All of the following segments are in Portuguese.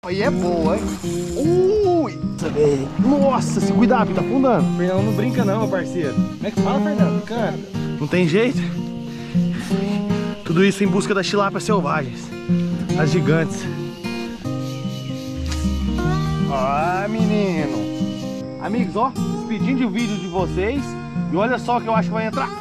Aí é boa, hein? Ui! Nossa, se cuidado, tá afundando. Fernando não brinca não, meu parceiro. Como é que fala, Fernando? Cara, não tem jeito. Tudo isso em busca das tilápias selvagens, as gigantes. Ah, menino. Amigos, ó, despedindo o vídeo de vocês. E olha só que eu acho que vai entrar.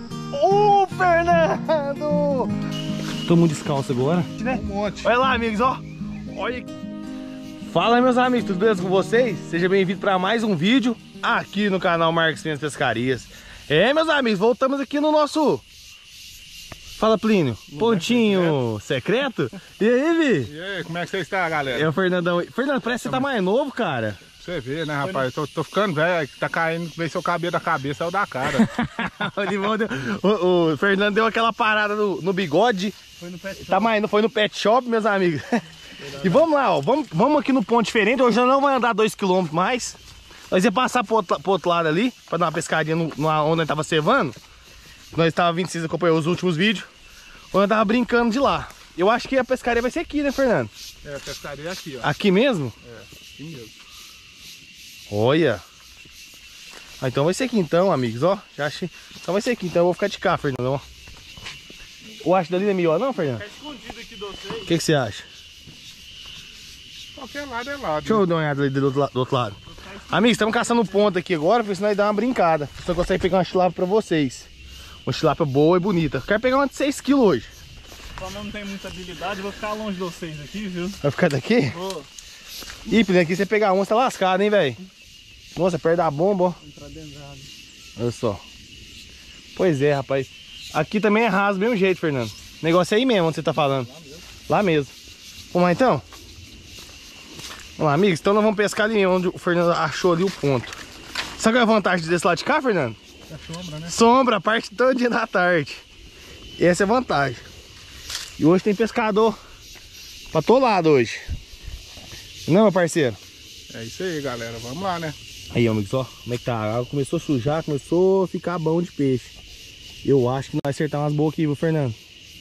Fernando! Todo mundo descalço agora, né? Um monte. Olha lá, amigos, ó. Olha aqui. Fala, meus amigos, tudo beleza com vocês? Seja bem-vindo para mais um vídeo aqui no canal Marcos Fênix Pescarias. Meus amigos, voltamos aqui no nosso... Fala, Plínio. Pontinho secreto? E aí, Vi? E aí, como é que você está, galera? É o Fernandão. Fernando, parece que você tá mais novo, cara. Você vê, né, rapaz? Eu tô ficando velho, tá caindo, vem seu cabelo da cabeça, é o da cara. o Fernando deu aquela parada no bigode. Foi no pet shop. Tá mais, foi no pet shop, meus amigos. E vamos lá, ó. Vamos aqui no ponto diferente. Hoje nós não vamos andar 2 km mais. Nós ia passar pro outro lado ali, pra dar uma pescadinha onde nós tava cevando. Nós tava 26, acompanhou os últimos vídeos. Onde eu tava brincando de lá. Eu acho que a pescaria vai ser aqui, né, Fernando? É, a pescaria é aqui, ó. Aqui mesmo? É, aqui mesmo. Olha. Ah, então vai ser aqui então, amigos, ó. Já achei. Então vai ser aqui, então eu vou ficar de cá, Fernando, ó. Eu acho dali não é melhor não, Fernando? Tá escondido aqui do vocês. O que você acha? Qualquer lado é lado. Deixa eu dar uma olhada ali do outro lado. Amigos, estamos caçando um ponto aqui agora, porque senão nós dar uma brincada. Só consegue pegar uma tilápia pra vocês. Uma tilápia boa e bonita. Quero pegar uma de 6 kg hoje. Como eu não tenho muita habilidade, eu vou ficar longe de vocês aqui, viu? Vai ficar daqui? Vou Ih, Plínio, aqui você pegar uma, você tá lascado, hein, velho? Nossa, perto da bomba, ó. entrar dentro da água. Olha só. Pois é, rapaz. Aqui também é raso, do mesmo jeito, Fernando. O negócio é aí mesmo, onde você tá falando. Lá mesmo. Vamos lá, então? Vamos lá, amigos. Então nós vamos pescar ali onde o Fernando achou ali o ponto. Sabe qual é a vantagem desse lado de cá, Fernando? É sombra, né? Sombra, a parte todo dia da tarde. Essa é a vantagem. E hoje tem pescador pra todo lado hoje. Não, meu parceiro? É isso aí, galera. Vamos lá, né? Aí, amigos, ó. Como é que tá? A água começou a sujar, começou a ficar bom de peixe. Eu acho que nós acertamos umas boas aqui, viu, Fernando?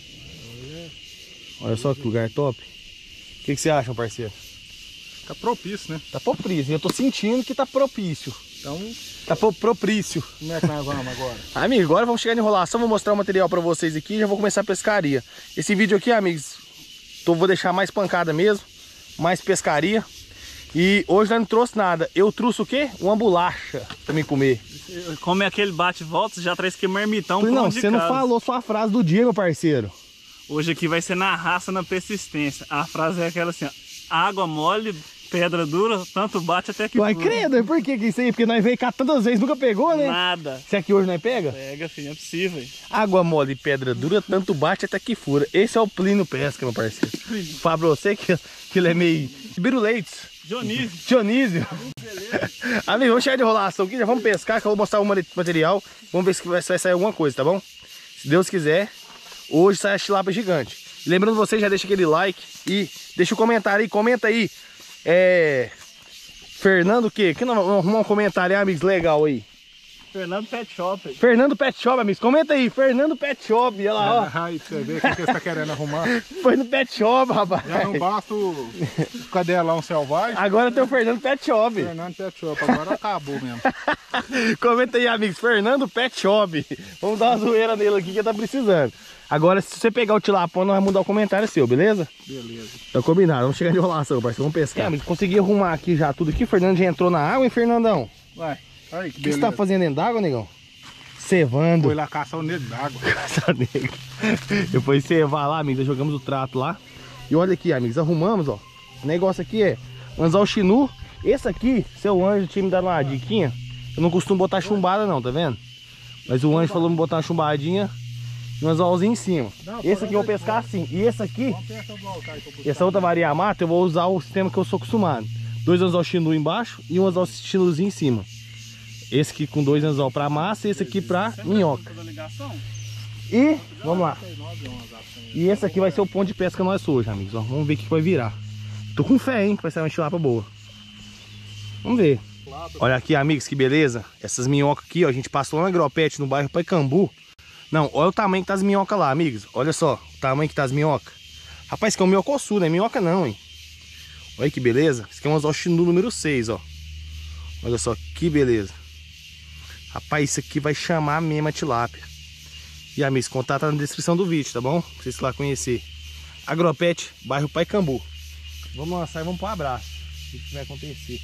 Olha só que lugar top. O que você acha, meu parceiro? Tá propício, né? Tá propício. Eu tô sentindo que tá propício. Então, Tá propício. como é que nós vamos agora? Amigo, agora vamos chegar na enrolação, vou mostrar o material pra vocês aqui e já vou começar a pescaria. Esse vídeo aqui, amigos, vou deixar mais pancada mesmo, mais pescaria. E hoje nós não trouxe nada. Eu trouxe o quê? Uma bolacha pra me comer. Como é aquele bate-volta, você já traz que marmitão Falei, não, pronto de você não casa. falou sua frase do dia, meu parceiro. Hoje aqui vai ser na raça, na persistência. A frase é aquela assim, ó. Água mole, pedra dura, tanto bate até que Vai fura. credo, por que isso aí? Porque nós veio cá tantas vezes, nunca pegou, né? Nada. Se aqui hoje nós pega? Pega, filho, é possível. Água mole e pedra dura, tanto bate até que fura. Esse é o Plínio Pesca, meu parceiro. Fala pra você que ele é meio Biruleites. Dionísio. Dionísio. Amigo, vamos chegar de enrolação aqui, já vamos pescar, que eu vou mostrar o material. Vamos ver se vai sair alguma coisa, tá bom? Se Deus quiser, hoje sai a tilápia gigante. Lembrando você, já deixa aquele like e deixa o comentário aí, comenta aí. Fernando o quê? Que não vamos arrumar um comentário aí, amigos, legal aí. Fernando Pet Shop. Fernando Pet Shop, amigos, comenta aí, Fernando Pet Shop, olha lá, ó. Aí pra você ver o que você tá querendo arrumar. Foi no Pet Shop, rapaz. Já não basta o cadelão selvagem. Agora tem o Fernando Pet Shop. Fernando Pet Shop, agora acabou mesmo. Comenta aí, amigos, Fernando Pet Shop. Vamos dar uma zoeira nele aqui que ele tá precisando. Agora, se você pegar o tilapão, nós vamos mudar o comentário seu, beleza? Beleza. Tá combinado, vamos chegar de enrolação, parceiro, vamos pescar. Amigos, consegui arrumar aqui já tudo aqui. O Fernando já entrou na água, hein, Fernandão? Vai. Aí, que O que você beleza. tá fazendo dentro d'água, negão? Cevando. Foi lá caçar o negro d'água. Depois cevar lá, amigos, jogamos o trato lá. E olha aqui, amigos, arrumamos, ó. O negócio aqui é anzol chinu. Esse aqui, seu Anjo tinha me dado uma diquinha. Eu não costumo botar chumbada não, tá vendo? Mas o Anjo falou me botar uma chumbadinha e um anzolzinho em cima. Esse aqui eu vou pescar assim. E esse aqui, essa outra Maria Mata, eu vou usar o sistema que eu sou acostumado. 2 anzol chinu embaixo e um anzol chinuzinho em cima. Esse aqui com 2 anzol pra massa e esse aqui pra minhoca. E, vamos lá. E esse aqui vai ser o ponto de pesca nosso hoje, amigos. Ó, vamos ver o que vai virar. Tô com fé, hein, que vai sair uma tilápia boa. Vamos ver. Olha aqui, amigos, que beleza. Essas minhocas aqui, ó, a gente passou lá na Agropet, no bairro Paicambu. Não, olha o tamanho que tá as minhocas lá, amigos. Olha só, o tamanho que tá as minhocas. Rapaz, que é um minhocoçudo, não é minhoca não, hein. Olha que beleza. Esse aqui é um anzol Chinu número 6, ó. Olha só que beleza. Rapaz, isso aqui vai chamar mesmo a tilápia. E amigos, contato tá na descrição do vídeo, tá bom? Pra vocês lá conhecer. Agropet, bairro Paicambu. Vamos lançar e vamos pro abraço. O que vai acontecer?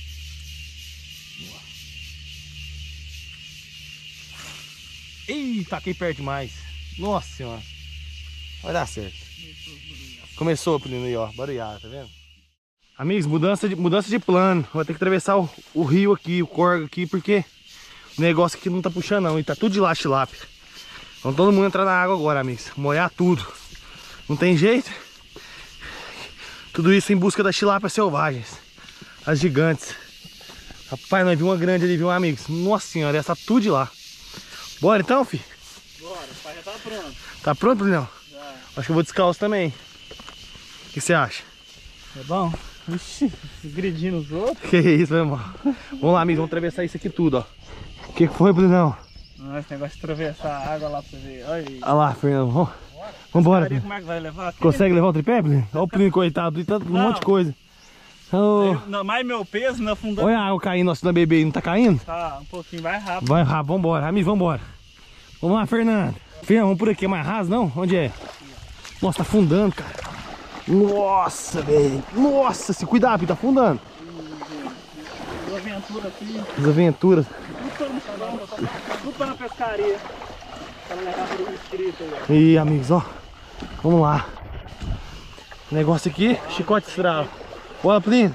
Ih, taquei perto demais. Nossa senhora. Vai dar certo. Começou o pleno aí, ó. Barulhada, tá vendo? Amigos, mudança de plano. Vou ter que atravessar o rio aqui, o corgo aqui, porque o negócio aqui não tá puxando não. E tá tudo de lá, tilápia. Então todo mundo entrar na água agora, amigos. Molhar tudo. Não tem jeito. Tudo isso em busca das tilápias selvagens. As gigantes. Rapaz, nós vimos uma grande ali, viu, amigos? Nossa senhora, essa tá tudo de lá. Bora então, filho? Bora, o pai já tá pronto. Tá pronto, Leão? Já. Acho que eu vou descalço também. O que você acha? É bom? Ixi, agredindo os outros. Que isso, meu irmão? Vamos lá, amigos, vamos atravessar isso aqui tudo, ó. O que foi, Brinão? Esse negócio de atravessar a água lá pra você ver. Olha aí. Olha lá, Fernando. Vambora. Como é que vai levar aqui? Consegue levar o tripé, Plínio? Olha o Plínio, coitado, e tanto, um monte de coisa. Oh. Não, mais meu peso na fundão. Olha a água caindo, assim, na bebê, não tá caindo? Tá, um pouquinho mais rápido. Vai rápido, vambora, amigos, vambora. Vamos lá, Fernando. Fernando, vamos por aqui, é mais raso, não? Onde é? Nossa, tá afundando, cara. Nossa, velho. Nossa, se cuidar, filho, tá afundando. Aventura aqui. As aventuras. Tudo pra na pescaria. Pra levar pro inscrito aí, ó. E amigos, ó. Vamos lá. Negócio aqui, chicote estrala. Bora, Plínio.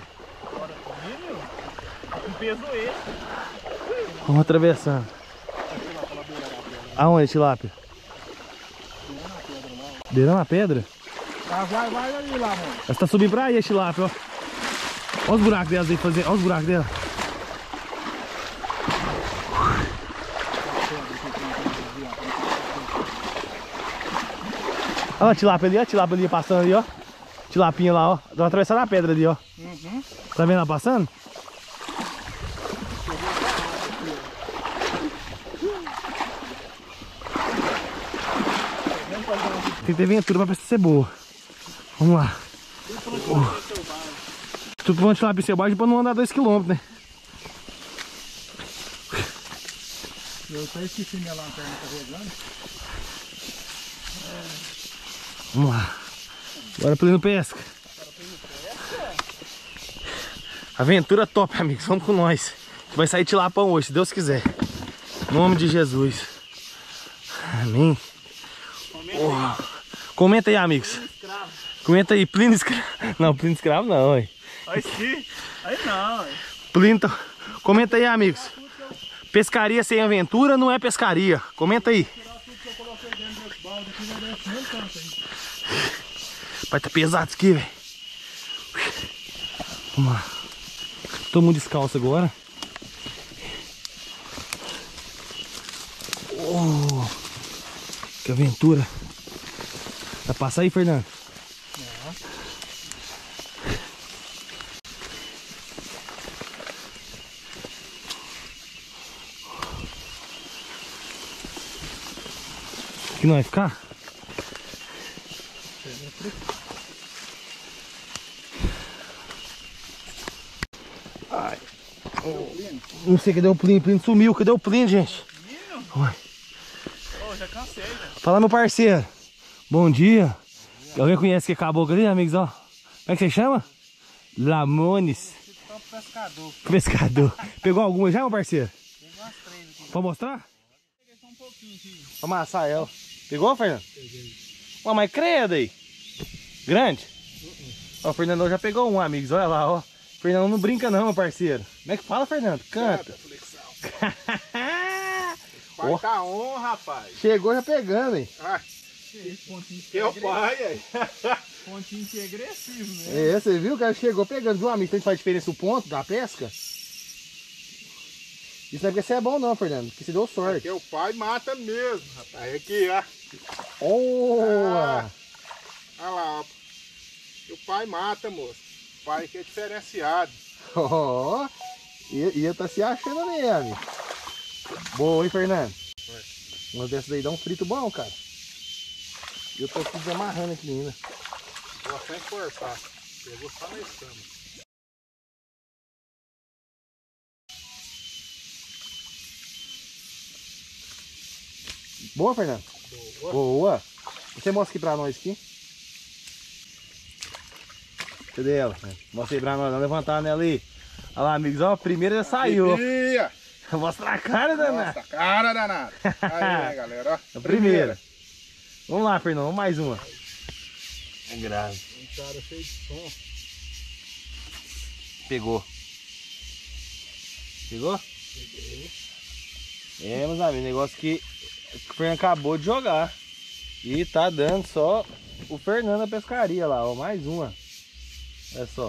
Com peso esse. Vamos atravessando. Aonde, tilápia? Beirando a pedra? Vai ali lá, mano. Ela tá subindo pra aí, a tilápia, ó. Olha os buracos delas aí, fazer. Olha os buracos dela. Olha a tilápia ali, ó. A tilápia ali passando ali, ó. Tilapinha lá, ó. Vai atravessar na pedra ali, ó. Tá vendo ela passando? Tem que ter aventura pra ser boa. Vamos lá. Tudo pra tilápia selvagem pra não andar 2 km, né? Eu até esqueci minha lanterna carregando. Vamos lá. Bora Plínio pesca. Aventura top, amigos. Vamos com nós. Vai sair tilapão hoje, se Deus quiser. Em nome de Jesus. Amém. Oh. Comenta aí, amigos. Comenta aí, Plínio escravo. Não, Plínio escravo não, ué. Aí não, ué. Plínio. Comenta aí, amigos. Pescaria sem aventura não é pescaria. Comenta aí. Vai tá pesado isso aqui, velho. Vamos lá. Todo mundo descalço agora. Oh, que aventura. Vai passar aí, Fernando? Aqui não vai ficar? Ai. Não sei, cadê o Plínio? O Plínio sumiu, cadê o Plínio, gente? Oh, já cansei, velho. Fala, meu parceiro. Bom dia. Alguém conhece que é caboclo ali, amigos, ó? Como é que você chama? Lamones. Pescador. Pescador. Pegou alguma já, meu parceiro? Tem umas 3 aqui. Pode mostrar? Peguei só um pouquinho aqui. Vou amassar ela. Pegou, Fernando? Peguei. Ué, mas credo aí. Grande? Ó, o Fernandão já pegou um, amigos. Olha lá, ó. O Fernandão não brinca não, meu parceiro. Como é que fala, Fernando? Canta. Pai Ó. tá on, rapaz. Chegou já pegando, hein? Ah, Esse pontinho que teu pai aí. Pontinho que é agressivo, né? É, você viu? O cara chegou pegando, viu, amigo? Tanto faz diferença o ponto da pesca. Isso não é porque você é bom não, Fernando. Porque você deu sorte. Teu pai mata mesmo, rapaz. Aqui, ó. Boa! Olha lá, ó. Teu pai mata, moço. O pai que é diferenciado. Ó, ia tá se achando ali, amigo. Boa, hein, Fernando? Uma dessas aí dá um frito bom, cara. E eu tô aqui desamarrando aqui ainda. Vou sem forçar. Pegou só na escama. Boa, Fernando? Boa. Boa. Você mostra aqui pra nós aqui. Cadê ela? Mostra aí pra nós, vamos levantar nela aí. Olha lá, amigos, ó, a primeira já saiu. Bia. Mostra a cara, danada. Nossa, cara danada. Aí, galera, ó. A primeira. Vamos lá, Fernando, vamos mais uma. É grave. Um cara cheio de som. Pegou. Pegou? Peguei. É, meus amigos, negócio que o Fernando acabou de jogar. E tá dando só o Fernando da pescaria lá, ó. Mais uma. Olha só.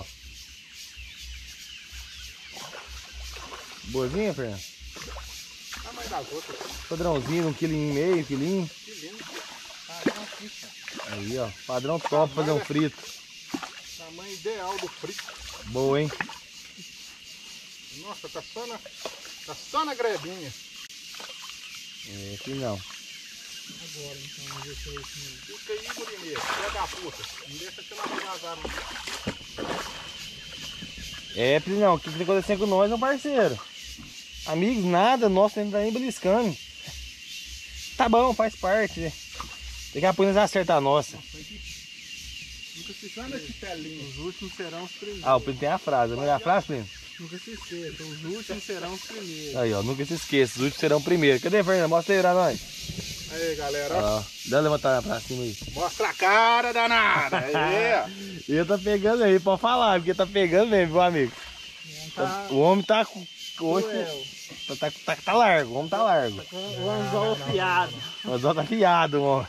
Boazinha, Fernando? Ah, mas das outras. Padrãozinho, 1,5 kg, quilinho. Que lindo. Padrão aqui, cara. Aí, ó. Padrão top pra fazer um frito. Tamanho ideal do frito. Boa, hein? Nossa, tá só na grebinha. É, aqui não. Agora, então, vamos ver se é isso mesmo. Fica aí, Murineiro. Filha da puta. Não deixa você não vazar, não. É, não, o que tá acontecendo com nós, meu parceiro? Amigos, nada, nosso ainda tá nem beliscando. Tá bom, faz parte, né? Daqui a pouco nós acertar a nossa. Nunca se chama esse pelinho. Os últimos serão os primeiros. Ah, o Plínio tem a frase, não é a frase, Plínio? Nunca se esqueça, os últimos serão os primeiros. Aí, ó, nunca se esqueça, os últimos serão o primeiro. Cadê, Fernando? Mostra aí pra nós. Aí, galera. Ó, dá uma levantada pra cima aí. Mostra a cara danada. Aí. Ele tá pegando aí, pode falar, porque tá pegando mesmo, meu amigo. O homem tá com... Hoje, tá largo, o homem tá largo. O anzol afiado. O anzol tá afiado, homem.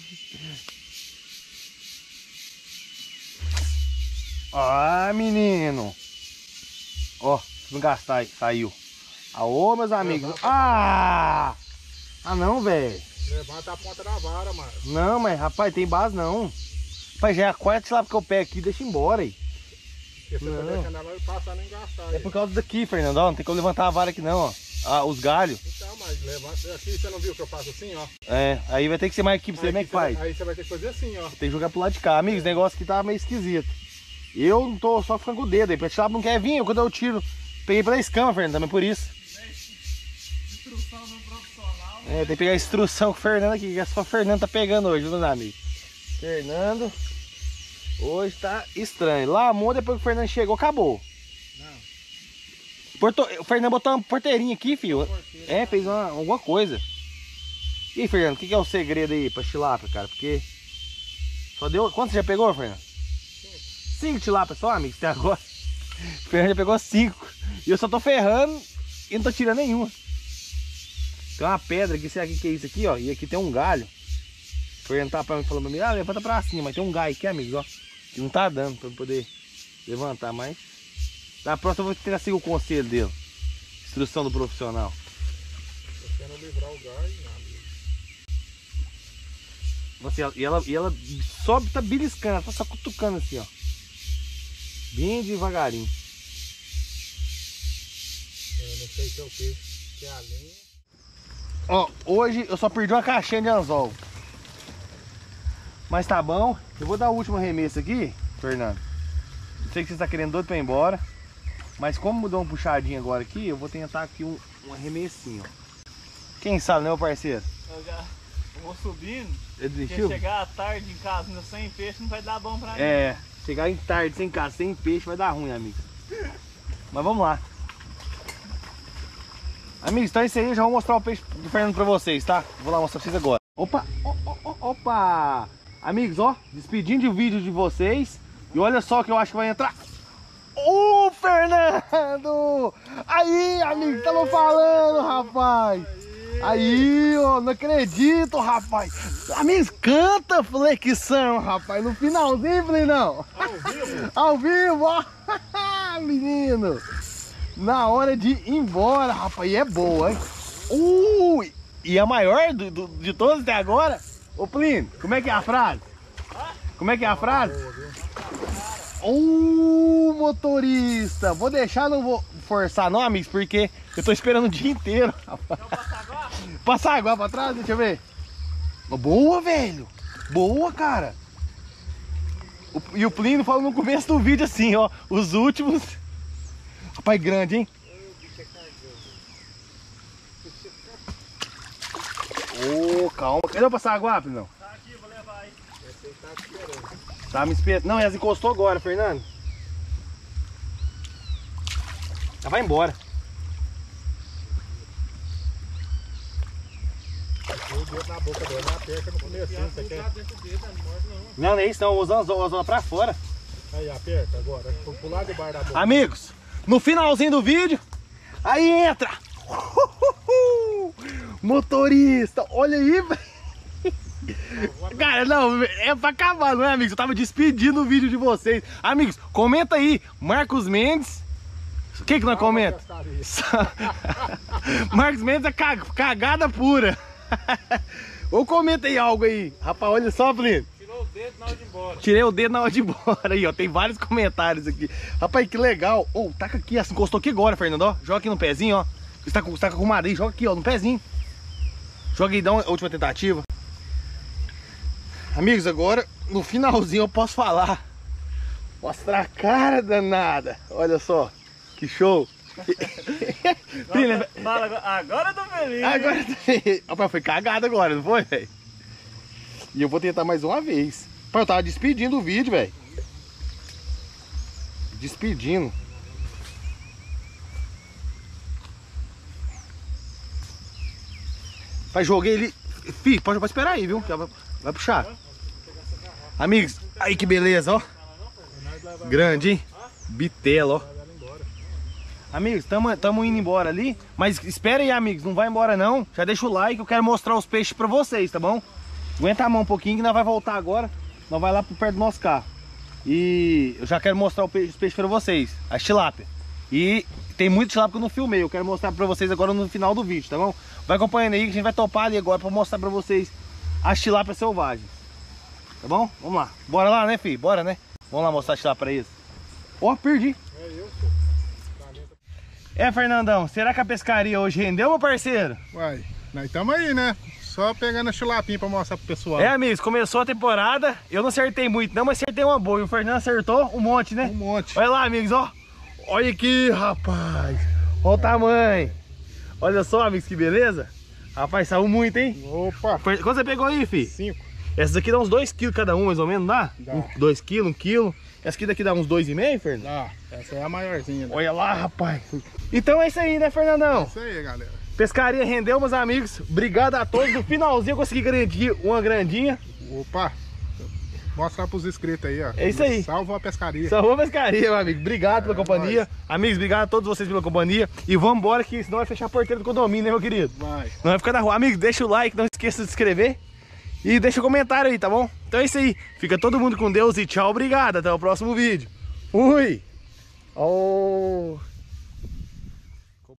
Ah, menino. Ó, não gastar aí, saiu. Aô, meus amigos. Ah! Ah, não, velho. Levanta a ponta da vara, mano. Não, mas, rapaz, tem base não. Rapaz, já é a quarta tilápia que eu pego aqui, deixa embora aí. Porque você tá Não. deixando ela passar nem gastar. É por causa daqui, Fernando, ó. Não tem como levantar a vara aqui não, ó. Ah, os galhos. Então, mas levanta. Aqui você não viu que eu faço assim, ó? É, aí vai ter que ser mais aqui pra você ver como é que faz. Aí você vai ter que fazer assim, ó. Tem que jogar pro lado de cá. Amigos, o negócio aqui tá meio esquisito. Eu não tô só ficando com o dedo aí. Pra tilápia não quer vir, quando eu tiro. Peguei pela escama, Fernando, também por isso. Instrução do profissional. É, tem que pegar a instrução com o Fernando aqui, que é só o Fernando tá pegando hoje, viu, meus amigos? Fernando, hoje tá estranho. Lá, amor, depois que o Fernando chegou, acabou. Não. O Fernando botou uma porteirinha aqui, filho. É, fez alguma coisa. E aí, Fernando, o que é o segredo aí pra tilápia, cara? Porque só deu... Quanto você já pegou, Fernando? 5 tilápias só, amigo, até agora. O Fernando já pegou 5. E eu só tô ferrando e não tô tirando nenhuma. Tem uma pedra aqui, sei lá o que é isso aqui, ó. E aqui tem um galho. O Fernando tá pra mim falando pra mim, ah, levanta pra cima. Mas tem um galho aqui, amigos, ó. Que não tá dando pra eu poder levantar mais. Na próxima eu vou tentar seguir o conselho dele. Instrução do profissional. Você não livrar o gás, nada. Nossa, e ela sobe, tá beliscando, ela tá só cutucando assim, ó. Bem devagarinho. Eu não sei se é o que. Se é a linha. Ó, hoje eu só perdi uma caixinha de anzol. Mas tá bom. Eu vou dar o último arremesso aqui, Fernando. Eu sei que você está querendo doido pra ir embora. Mas como mudou uma puxadinha agora aqui, eu vou tentar aqui um arremessinho, ó. Quem sabe, né, meu parceiro? Eu vou subindo. Ele Porque desistiu? chegar à tarde em casa ainda sem peixe não vai dar bom pra mim. É, chegar em tarde sem casa, sem peixe vai dar ruim, amigo. Mas vamos lá. Amigos, então é isso aí, já vou mostrar o peixe do Fernando pra vocês, tá? Vou lá mostrar pra vocês agora. Opa, opa! Amigos, ó, despedindo o vídeo de vocês. E olha só que eu acho que vai entrar. Ô, Fernando! Aí, amigo, tava falando, rapaz! Aí, ó, não acredito, rapaz! Amigos, canta flexão, rapaz, no finalzinho, falei, não. Ao vivo? Ao vivo, ó! Menino! Na hora de ir embora, rapaz, e é boa, hein? E a maior de todas até agora? Ô, Plínio, como é que é a frase? Como é que é a frase? Motorista! Vou deixar, não vou forçar não, amigos, porque eu tô esperando o dia inteiro. Passar água pra trás, deixa eu ver. Boa, velho! Boa, cara! E o Plínio falou no começo do vídeo assim, ó. Os últimos... Rapaz, grande, hein? Ô, calma. Cadê eu passar água rápido, não? Tá aqui, vou levar aí. Esse aí tá esperando. Tá me esperando. Não, ela encostou agora, Fernando. Ela vai embora. Põe o dedo na boca dela, não aperta no comecinho, você quer? Não, não é isso não. Vou usar as zonas pra fora. Aí, aperta agora. Pro lado de bar da boca. Amigos, no finalzinho do vídeo, aí entra. Motorista, olha aí, velho. Cara, não, é pra acabar, não é, amigos? Eu tava despedindo o vídeo de vocês. Amigos, comenta aí, Marcos Mendes. O que nós comenta? Marcos Mendes é cagada pura. Ou comenta aí algo aí. Rapaz, olha só, Plínio. Tirou o dedo na hora de ir embora. Tirei o dedo na hora de ir embora aí, ó. Tem vários comentários aqui. Rapaz, que legal. Ô, taca aqui, assim, encostou aqui agora, Fernando, ó. Joga aqui no pezinho, ó. Você tá com o madeira, joga aqui, ó, no pezinho. Joga aí, dá uma última tentativa. Amigos, agora, no finalzinho eu posso falar. Mostrar a cara danada. Olha só, que show. Fala, agora eu tô feliz. Agora, rapaz, foi cagado agora, não foi, velho? E eu vou tentar mais uma vez. Pai, eu tava despedindo o vídeo, velho. Despedindo. Pai, joguei ele. Fih, pode esperar aí, viu? Vai puxar. Amigos, aí que beleza, ó. Grande, hein? Bitela, ó. Amigos, tamo indo embora ali. Mas espera aí, amigos, não vai embora não. Já deixa o like, eu quero mostrar os peixes pra vocês, tá bom? Aguenta a mão um pouquinho que nós vai voltar agora. Nós vai lá pro perto do nosso carro. E eu já quero mostrar os peixes pra vocês. A tilápia. E tem muito tilápia que eu não filmei. Eu quero mostrar pra vocês agora no final do vídeo, tá bom? Vai acompanhando aí que a gente vai topar ali agora pra mostrar pra vocês as tilápias selvagens. Tá bom? Vamos lá. Bora lá, né, filho? Bora, né? Vamos lá mostrar a tilápia pra eles. Ó, perdi. É eu, senhor. É, Fernandão, será que a pescaria hoje rendeu, meu parceiro? Uai, nós estamos aí, né? Só pegando a chulapinha pra mostrar pro pessoal. É, amigos, começou a temporada. Eu não acertei muito não, mas acertei uma boa. E o Fernando acertou um monte, né? Um monte. Olha lá, amigos, ó. Olha aqui, rapaz. Olha o tamanho. Olha só, amigos, que beleza. Rapaz, saiu muito, hein? Opa! Quanto você pegou aí, fi? 5. Essas aqui dá uns 2 kg cada um, mais ou menos, dá? Dá. 2 kg, 1 kg. Essa aqui daqui dá uns 2,5, Fernando? Dá. Essa é a maiorzinha. Olha lá, rapaz. Então é isso aí, né, Fernandão? Isso aí, galera. Pescaria rendeu, meus amigos. Obrigado a todos. No finalzinho eu consegui garantir uma grandinha. Opa! Mostrar pros inscritos aí, ó. É isso aí. Salva a pescaria. Salvou a pescaria, meu amigo. Obrigado pela companhia. Nóis. Amigos, obrigado a todos vocês pela companhia. E vamos embora que senão vai fechar a porteira do condomínio, né, meu querido? Vai. Não vai ficar na rua. Amigos, deixa o like, não esqueça de se inscrever. E deixa o comentário aí, tá bom? Então é isso aí. Fica todo mundo com Deus e tchau, obrigado. Até o próximo vídeo. Fui! Oh.